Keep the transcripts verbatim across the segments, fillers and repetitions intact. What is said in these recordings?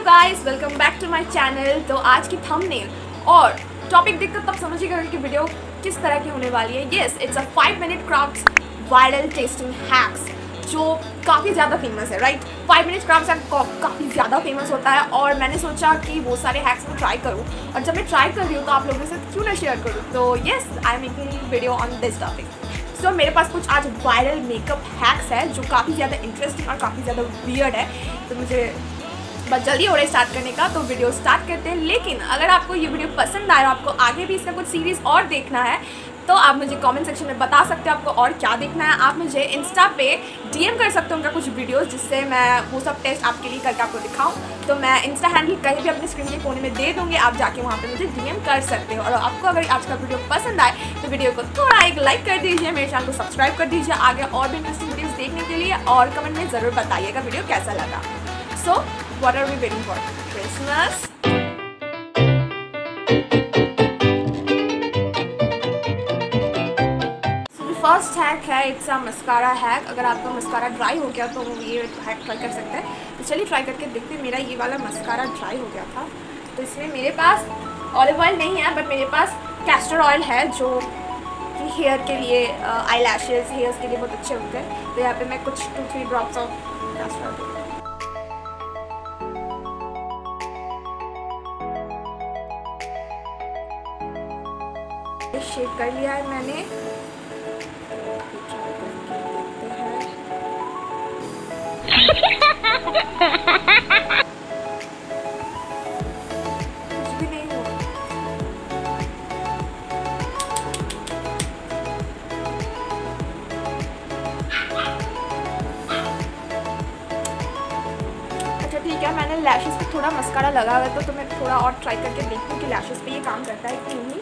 Guys, welcome back to my channel. तो आज की थंबनेल और टॉपिक देखकर तब समझिएगा कि वीडियो किस तरह की होने वाली है। Yes, it's a five minute crafts viral testing hacks जो काफ़ी ज़्यादा फेमस है, राइट। फाइव मिनट क्राफ्ट्स काफ़ी ज़्यादा फेमस होता है और मैंने सोचा कि वो सारे हैक्स मैं ट्राई करूँ, और जब मैं ट्राई कर रही हूँ तो आप लोगों के साथ क्यों ना शेयर करूँ। तो yes, I am making video on this topic. So मेरे पास कुछ आज वायरल मेकअप हैक्स है जो काफ़ी ज़्यादा इंटरेस्टिंग और काफ़ी ज़्यादा वियर्ड है। तो मुझे बस जल्दी हो रहा है स्टार्ट करने का, तो वीडियो स्टार्ट करते हैं। लेकिन अगर आपको ये वीडियो पसंद आए और आपको आगे भी इसका कुछ सीरीज़ और देखना है तो आप मुझे कमेंट सेक्शन में बता सकते हो आपको और क्या देखना है। आप मुझे इंस्टा पे डीएम कर सकते हो उनका कुछ वीडियोस, जिससे मैं वो सब टेस्ट आपके लिए करके आपको दिखाऊं। तो मैं इंस्टा हैंडल कहीं भी अपने स्क्रीन के कोने में दे दूँगी, आप जाके वहाँ पे मुझे डीएम कर सकते हो। और आपको अगर आज का वीडियो पसंद आए तो वीडियो को थोड़ा एक लाइक कर दीजिए, मेरे चैनल को सब्सक्राइब कर दीजिए आगे और भी इंटरेस्टिंग वीडियोज़ देखने के लिए, और कमेंट में ज़रूर बताइएगा वीडियो कैसा लगा। So what are we waiting for? Christmas. First hack है, इट्स अ मस्कारा हैक। अगर आपका मस्कारा ड्राई हो गया तो ये हैक ट्राई कर सकते हैं। तो चलिए ट्राई करके देखते हैं। मेरा ये वाला मस्कारा ड्राई हो गया था, तो इसमें मेरे पास ऑलिव ऑयल नहीं है, बट मेरे पास कैस्टर ऑयल है जो कि हेयर के लिए, आई लैशेज़ हेयर्स के लिए बहुत अच्छे होते हैं। तो यहाँ पे मैं कुछ two three drops of castor oil shake कर लिया है मैंने। कुछ भी नहीं हुआ। अच्छा ठीक है, मैंने लैशेस पे थोड़ा मस्कारा लगा हुआ है, तो मैं थोड़ा और ट्राई करके देखती हूँ कि लैशेस पे ये काम करता है कि नहीं।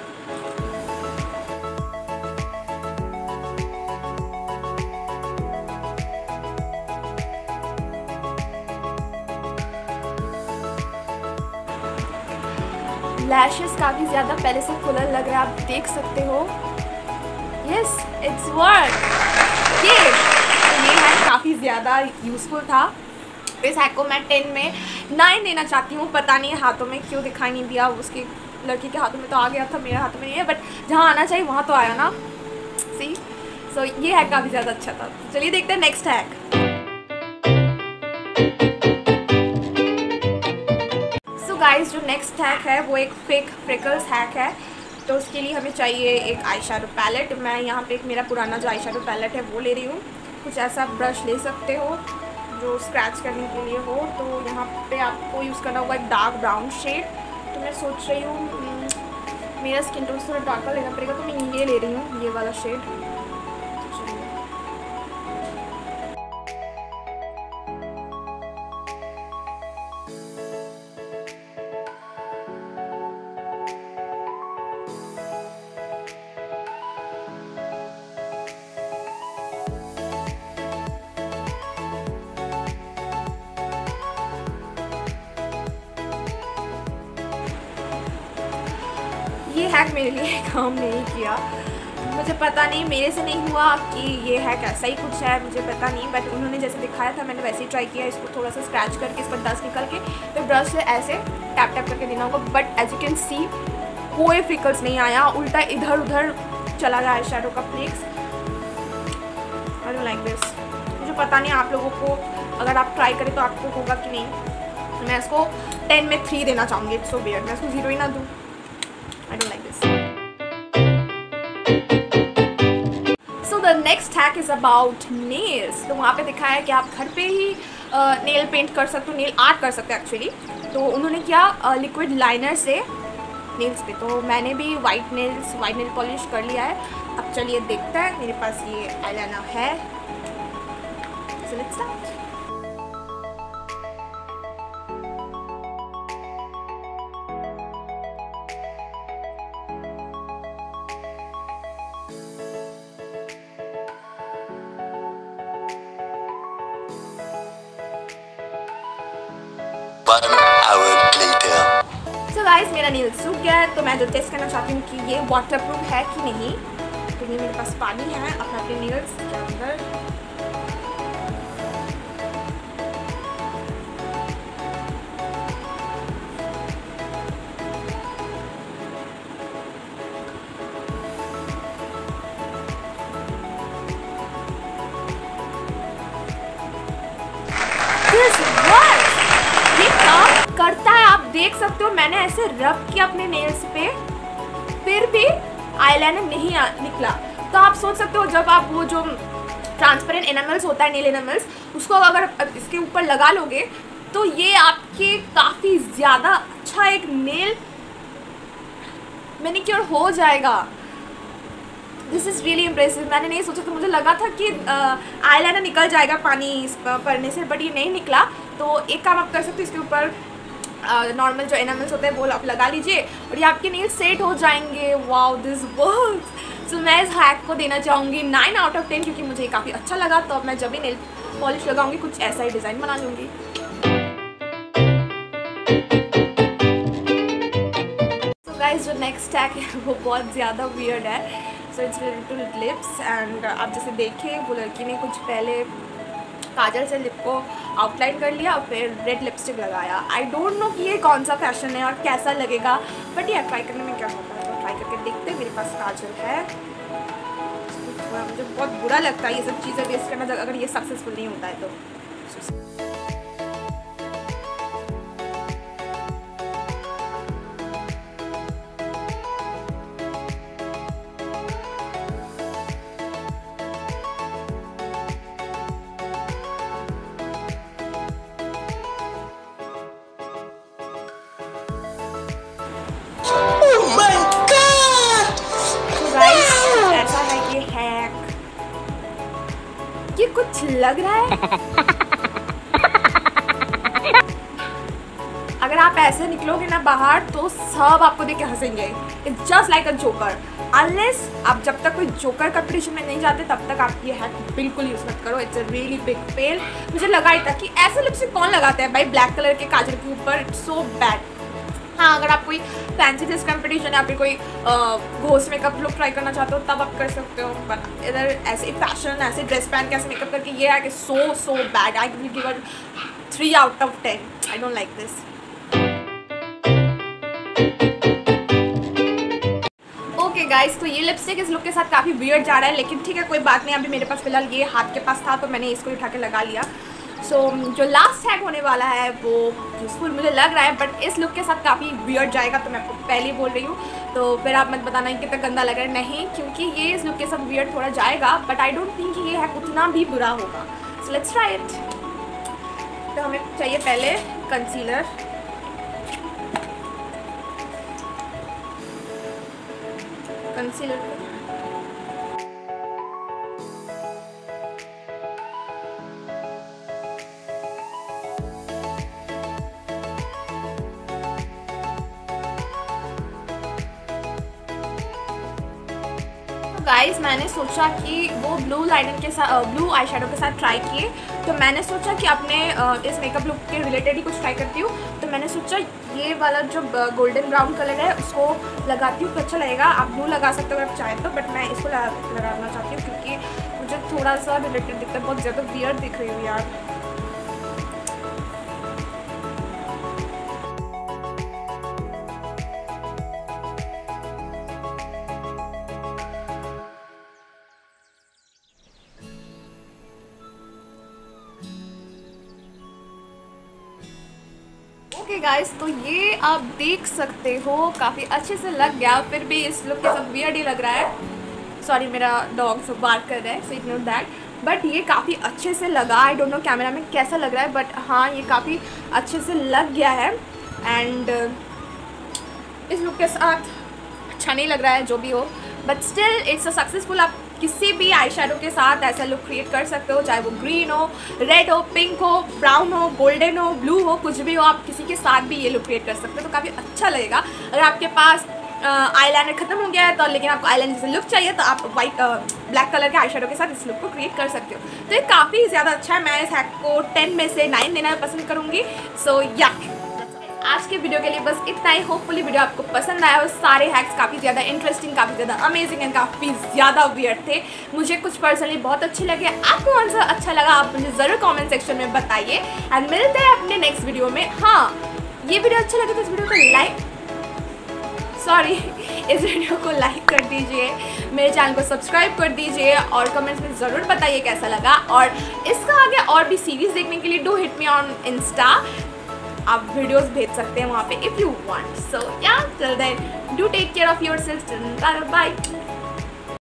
लैशेस काफ़ी ज़्यादा पहले से फुलर लग रहा है, आप देख सकते हो। Yes, it's work. ये ये हैक काफ़ी ज़्यादा यूज़फुल था। इस हैक को मैं टेन में नाइन देना चाहती हूँ। पता नहीं हाथों में क्यों दिखाई नहीं दिया, उसके लड़की के हाथों में तो आ गया था, मेरे हाथों में नहीं है, बट जहाँ आना चाहिए वहाँ तो आया ना। सी सो so, ये हैक काफ़ी ज़्यादा अच्छा था। चलिए देखते हैं नेक्स्ट हैक। गाइस, जो नेक्स्ट हैक है वो एक फेक फ्रिकल्स हैक है। तो उसके लिए हमें चाहिए एक आई शैडो पैलेट। मैं यहाँ पे एक मेरा पुराना जो आई शैडो पैलेट है वो ले रही हूँ। कुछ ऐसा ब्रश ले सकते हो जो स्क्रैच करने के लिए हो। तो यहाँ पे आपको यूज़ करना होगा एक डार्क ब्राउन शेड। तो मैं सोच रही हूँ मेरा स्किन टोन थोड़ा डार्कर लेना पड़ेगा, तो मैं ये ले रही हूँ, ये वाला शेड। ये हैक मेरे लिए काम नहीं किया, मुझे पता नहीं, मेरे से नहीं हुआ कि ये हैक ऐसा ही कुछ है, मुझे पता नहीं। बट उन्होंने जैसे दिखाया था मैंने वैसे ही ट्राई किया। इसको थोड़ा सा स्क्रैच करके इस पर डस्ट निकल के फिर ब्रश से ऐसे टैप टैप करके देना होगा। But as you can see कोई फ्रिकल्स नहीं आया, उल्टा इधर उधर चला गया आई शैडो का flakes. I don't like this. मुझे पता नहीं आप लोगों को अगर आप ट्राई करें तो आपको होगा कि नहीं। मैं इसको टेन में थ्री देना चाहूँगी। इट्स सो वियर्ड, मैं इसको जीरो ही ना दूँ। I don't like this. So the next hack is about nails. तो वहाँ पे दिखाया है कि आप घर पे ही नेल पेंट कर सकते हो, नेल आर्ट कर सकते हो एक्चुअली। तो उन्होंने किया लिक्विड लाइनर से नेल्स पे। तो मैंने भी white nails white nail polish कर लिया है। अब चलिए देखते हैं। मेरे पास ये आईलाइनर है। So let's start. One hour later. So guys, मेरा नील सूख गया है, तो मैं जो टेस्ट करना चाहती हूँ कि ये वाटरप्रूफ है कि नहीं। तो ये मेरे पास पानी है अपना अपने नील्स के अंदर। करता है, आप देख सकते हो। मैंने ऐसे रब किया अपने नेल्स पे, फिर भी आईलाइनर नहीं आ, निकला। तो आप सोच सकते हो जब आप वो जो ट्रांसपेरेंट एनामल्स होता है, नेल एनामल्स, उसको अगर इसके ऊपर लगा लोगे तो ये आपके काफ़ी ज़्यादा अच्छा एक नेल मैनिक्योर हो जाएगा। This is really impressive. मैंने नहीं सोचा था, मुझे लगा था कि आईलाइनर निकल जाएगा पानी पड़ने से, बट ये नहीं निकला। तो एक काम आप कर सकते हो, इसके ऊपर नॉर्मल uh, जो एनामल्स होते हैं वो आप लगा लीजिए और ये आपके नेल सेट हो जाएंगे। Wow, this works. सो मैं इस हैक को देना चाहूँगी नाइन आउट ऑफ टेन, क्योंकि मुझे काफ़ी अच्छा लगा। तो अब मैं जब भी नेल पॉलिश लगाऊंगी कुछ ऐसा ही डिज़ाइन बना लूँगी। तो गाइस, जो नेक्स्ट हैक है वो बहुत ज़्यादा वियर्ड है। So it's related to lips and आप जैसे देखिए वो लड़की ने कुछ पहले काजल से लिप को आउटलाइन कर लिया और फिर रेड लिपस्टिक लगाया। आई डोंट नो कि ये कौन सा फैशन है और कैसा लगेगा, बट ये ट्राई करने में क्या होता है तो ट्राई करके देखते हैं। मेरे पास काजल है, मुझे बहुत बुरा लगता है ये सब चीज़ें वेस्ट करना अगर ये सक्सेसफुल नहीं होता है तो। ये कुछ लग रहा है। अगर आप ऐसे निकलोगे ना बाहर तो सब आपको देख के हंसेंगे। It's just like a joker. Unless आप जब तक कोई जोकर कंपटीशन में नहीं जाते तब तक आप ये हैक बिल्कुल यूज़ मत करो। It's a really big fail. मुझे लगा ही था कि ऐसे लिपस्टिक कौन लगाता है भाई ब्लैक कलर के काजल के ऊपर। It's so bad. हाँ, अगर आप कोई फैंसी ड्रेस कंपटीशन या फिर कोई घोस्ट मेकअप लुक ट्राई करना चाहते हो तब आप कर सकते हो, बट इधर ऐसे फैशन ऐसे ड्रेस पहन के ऐसे मेकअप करके ये है कि so so bad. I will give it three out of ten. I don't like this. Okay guys, तो ये लिपस्टिक इस लुक के साथ काफ़ी वियर्ड जा रहा है, लेकिन ठीक है कोई बात नहीं। अभी मेरे पास फिलहाल ये हाथ के पास था तो मैंने इसको उठा के लगा लिया। सो so, जो लास्ट हैक होने वाला है वो यूज़फुल मुझे लग रहा है, बट इस लुक के साथ काफ़ी वियर्ड जाएगा तो मैं आपको पहले ही बोल रही हूँ। तो फिर आप मत बताना कि कितना गंदा लग रहा है। नहीं, क्योंकि ये इस लुक के साथ वियर्ड थोड़ा जाएगा, बट आई डोंट थिंक कि ये हैक उतना भी बुरा होगा। So let's try it. तो हमें चाहिए पहले कंसीलर। कंसीलर गाइस, मैंने सोचा कि वो ब्लू लाइनर के साथ ब्लू आई शेडो के साथ ट्राई किए, तो मैंने सोचा कि अपने इस मेकअप लुक के रिलेटेड ही कुछ ट्राई करती हूँ। तो मैंने सोचा ये वाला जो गोल्डन ब्राउन कलर है उसको लगाती हूँ तो अच्छा लगेगा। आप ब्लू लगा सकते हो अगर आप चाहें तो, बट मैं इसको लगा, लगाना चाहती हूँ क्योंकि मुझे थोड़ा सा रिलेटेड दिखता है। बहुत ज़्यादा वियर्ड दिख रही हूँ यार। ओके गाइस, तो ये आप देख सकते हो काफ़ी अच्छे से लग गया। फिर भी इस लुक के साथ वियर्ड ही लग रहा है। सॉरी, मेरा डॉग सब बार्क कर रहा है, सो इग्नोर दैट। बट ये काफ़ी अच्छे से लगा। आई डोंट नो कैमरा में कैसा लग रहा है, बट हाँ ये काफ़ी अच्छे से लग गया है। एंड इस लुक के साथ अच्छा नहीं लग रहा है जो भी हो, but still it's a successful. आप किसी भी आई शेडो के साथ ऐसा लुक क्रिएट कर सकते हो, चाहे वो ग्रीन हो, रेड हो, पिंक हो, ब्राउन हो, गोल्डन हो, ब्लू हो, कुछ भी हो, आप किसी के साथ भी ये लुक क्रिएट कर सकते हो तो काफ़ी अच्छा लगेगा। अगर आपके पास आईलाइनर खत्म हो गया है तो लेकिन आपको आईलाइनर जैसे लुक चाहिए तो आप वाइट ब्लैक कलर के आई शेडो के साथ इस लुक को क्रिएट कर सकते हो। तो ये काफ़ी ज़्यादा अच्छा है। मैं इस हैक को टेन में से नाइन देना पसंद करूँगी। सो या आज के वीडियो के लिए बस इतना ही। होपफुली वीडियो आपको पसंद आया और सारे हैक्स काफ़ी ज़्यादा इंटरेस्टिंग, काफ़ी ज़्यादा अमेजिंग एंड काफ़ी ज़्यादा वियर्ड थे। मुझे कुछ पर्सनली बहुत अच्छे लगे। आपको कौन सा अच्छा लगा आप मुझे ज़रूर कमेंट सेक्शन में बताइए। एंड मिलते हैं अपने नेक्स्ट वीडियो में। हाँ, ये वीडियो अच्छा लगे तो इस वीडियो को लाइक सॉरी इस वीडियो को लाइक कर दीजिए, मेरे चैनल को सब्सक्राइब कर दीजिए और कमेंट्स में ज़रूर बताइए कैसा लगा। और इसका आगे और भी सीरीज़ देखने के लिए do hit me on insta आप वीडियोस भेज सकते हैं वहाँ पे if you want. So yeah till then do take care of yourself. Bye.